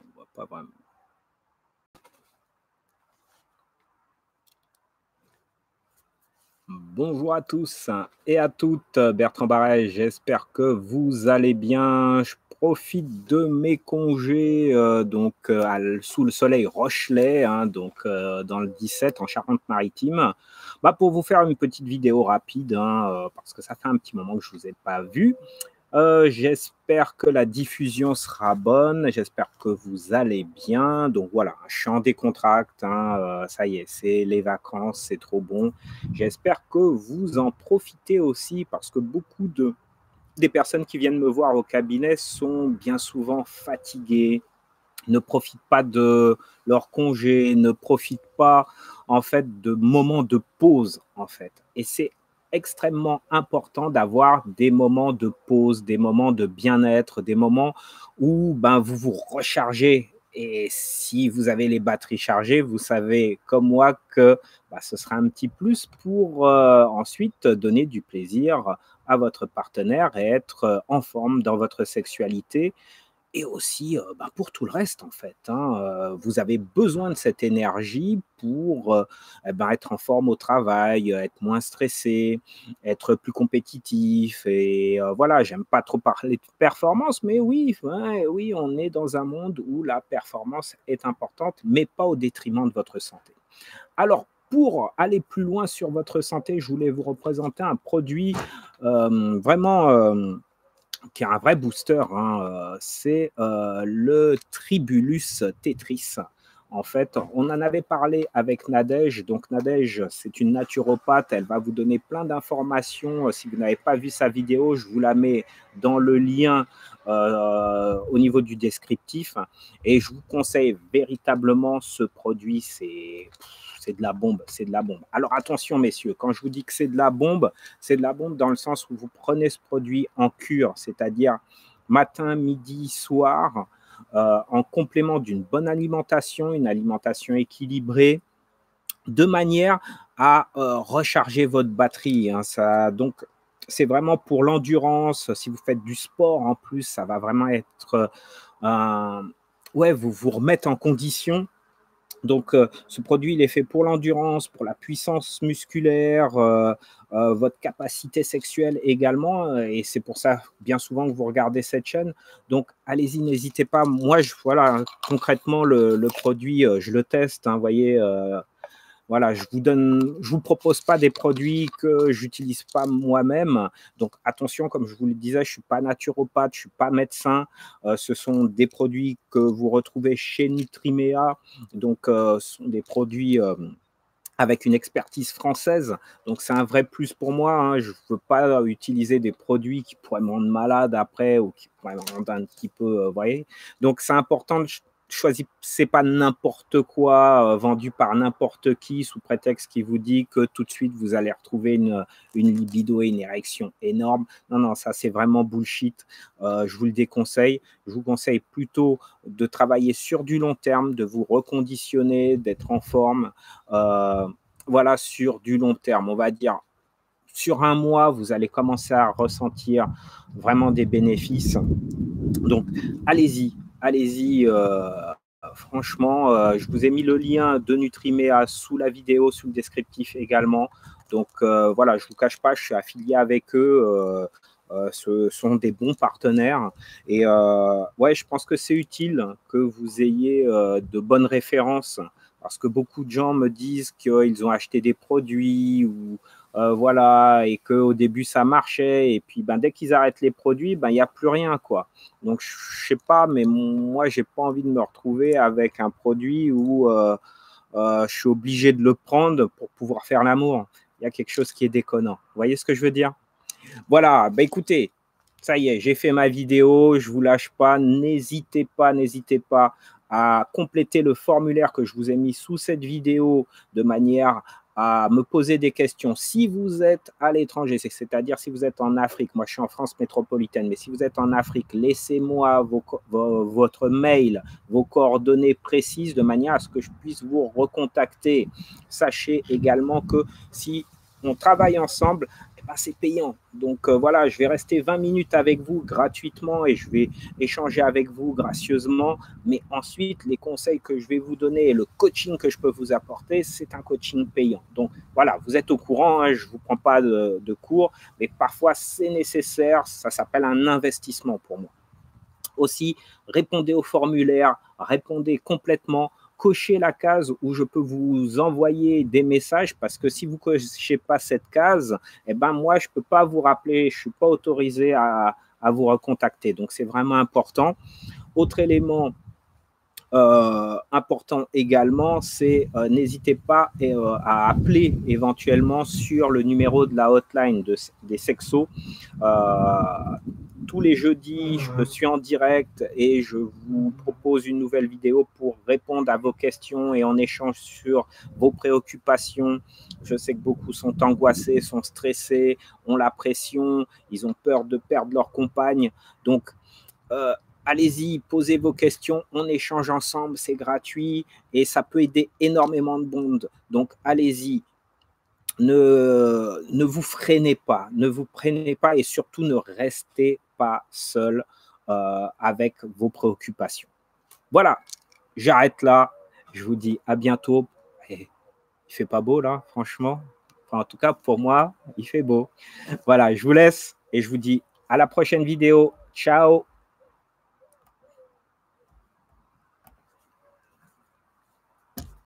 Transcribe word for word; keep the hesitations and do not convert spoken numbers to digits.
On voit pas vraiment. Bonjour à tous et à toutes, Bertrand Barret, j'espère que vous allez bien. Je profite de mes congés euh, donc euh, à l- sous le soleil rochelais, hein, donc euh, dans le dix-sept en Charente-Maritime, bah, pour vous faire une petite vidéo rapide, hein, euh, parce que ça fait un petit moment que je vous ai pas vu. Euh, j'espère que la diffusion sera bonne, j'espère que vous allez bien. Donc voilà, je suis en décontracte, hein, euh, ça y est, c'est les vacances, c'est trop bon. J'espère que vous en profitez aussi parce que beaucoup de, des personnes qui viennent me voir au cabinet sont bien souvent fatiguées, ne profitent pas de leur congé, ne profitent pas en fait de moments de pause en fait. Et c'est extrêmement important d'avoir des moments de pause, des moments de bien-être, des moments où ben, vous vous rechargez. Et si vous avez les batteries chargées, vous savez comme moi que ben, ce sera un petit plus pour euh, ensuite donner du plaisir à votre partenaire et être en forme dans votre sexualité et aussi, heu, bah, pour tout le reste, en fait, hein, heu, vous avez besoin de cette énergie pour, heu, et ben, être en forme au travail, heu, être moins stressé, être plus compétitif et heu, voilà, j'aime pas trop parler de performance, mais oui, ouais, oui, on est dans un monde où la performance est importante, mais pas au détriment de votre santé. Alors, pour aller plus loin sur votre santé, je voulais vous représenter un produit, hem, vraiment, hem qui est un vrai booster, hein, heu, c'est, heu, le Tribulus Tetris. En fait, on en avait parlé avec Nadège. Donc Nadège, c'est une naturopathe, elle va vous donner plein d'informations. Si vous n'avez pas vu sa vidéo, je vous la mets dans le lien, heu, au niveau du descriptif et je vous conseille véritablement ce produit, c'est c'est de la bombe, c'est de la bombe. Alors attention messieurs, quand je vous dis que c'est de la bombe, c'est de la bombe dans le sens où vous prenez ce produit en cure, c'est-à-dire matin, midi, soir, euh, en complément d'une bonne alimentation, une alimentation équilibrée, de manière à euh, recharger votre batterie, hein. Ça, donc, c'est vraiment pour l'endurance. Si vous faites du sport en plus, ça va vraiment être, euh, ouais, vous vous remettre en condition. Donc, euh, ce produit, il est fait pour l'endurance, pour la puissance musculaire, euh, euh, votre capacité sexuelle également. euh, Et c'est pour ça, bien souvent, que vous regardez cette chaîne. Donc, allez-y, n'hésitez pas. Moi, je, voilà, concrètement, le, le produit, euh, je le teste. Hein, vous voyez, euh, voilà, je vous donne, je vous propose pas des produits que j'utilise pas moi-même. Donc attention, comme je vous le disais, je suis pas naturopathe, je suis pas médecin. Euh, ce sont des produits que vous retrouvez chez Nutrimea. Donc euh, ce sont des produits euh, avec une expertise française. Donc c'est un vrai plus pour moi, hein. Je ne veux pas utiliser des produits qui pourraient me rendre malade après ou qui pourraient me rendre un petit peu, euh, vous voyez. Donc c'est important de choisir, c'est pas n'importe quoi euh, vendu par n'importe qui sous prétexte qui vous dit que tout de suite vous allez retrouver une, une libido et une érection énorme. Non, non, ça c'est vraiment bullshit. Euh, je vous le déconseille. Je vous conseille plutôt de travailler sur du long terme, de vous reconditionner, d'être en forme. Euh, voilà, sur du long terme, on va dire sur un mois, vous allez commencer à ressentir vraiment des bénéfices. Donc, allez-y, allez-y. Euh, franchement, euh, je vous ai mis le lien de Nutrimea sous la vidéo, sous le descriptif également. Donc, euh, voilà, je ne vous cache pas, je suis affilié avec eux. Euh, euh, ce sont des bons partenaires. Et euh, ouais, je pense que c'est utile que vous ayez euh, de bonnes références parce que beaucoup de gens me disent qu'ils ont acheté des produits ou euh, voilà, et qu'au début ça marchait, et puis ben, dès qu'ils arrêtent les produits, ben, il n'y a plus rien, quoi. Donc je sais pas, mais moi j'ai pas envie de me retrouver avec un produit où euh, euh, je suis obligé de le prendre pour pouvoir faire l'amour. Il y a quelque chose qui est déconnant. Vous voyez ce que je veux dire? Voilà, ben écoutez, ça y est, j'ai fait ma vidéo, je vous lâche pas, n'hésitez pas, n'hésitez pas à compléter le formulaire que je vous ai mis sous cette vidéo de manière à me poser des questions. Si vous êtes à l'étranger, c'est-à-dire si vous êtes en Afrique, moi je suis en France métropolitaine, mais si vous êtes en Afrique, laissez-moi vos, vos, votre mail, vos coordonnées précises de manière à ce que je puisse vous recontacter. Sachez également que si on travaille ensemble, eh ben, c'est payant. Donc euh, voilà, je vais rester vingt minutes avec vous gratuitement et je vais échanger avec vous gracieusement. Mais ensuite, les conseils que je vais vous donner et le coaching que je peux vous apporter, c'est un coaching payant. Donc voilà, vous êtes au courant, hein, je ne vous prends pas de, de cours, mais parfois c'est nécessaire, ça s'appelle un investissement pour moi. Aussi, répondez au formulaire, répondez complètement, cochez la case où je peux vous envoyer des messages parce que si vous ne cochez pas cette case, eh ben moi, je ne peux pas vous rappeler, je ne suis pas autorisé à, à vous recontacter. Donc, c'est vraiment important. Autre élément euh, important également, c'est euh, n'hésitez pas euh, à appeler éventuellement sur le numéro de la hotline de, des sexos. Euh, tous les jeudis, je suis en direct et je vous propose une nouvelle vidéo pour répondre à vos questions et en échange sur vos préoccupations. Je sais que beaucoup sont angoissés, sont stressés, ont la pression, ils ont peur de perdre leur compagne. Donc, euh, allez-y, posez vos questions, on échange ensemble, c'est gratuit et ça peut aider énormément de monde. Donc, allez-y. Ne, ne vous freinez pas, ne vous freinez pas et surtout ne restez pas seul euh, avec vos préoccupations. Voilà, j'arrête là. Je vous dis à bientôt. Et il fait pas beau là, franchement. Enfin, en tout cas, pour moi, il fait beau. Voilà, je vous laisse et je vous dis à la prochaine vidéo. Ciao.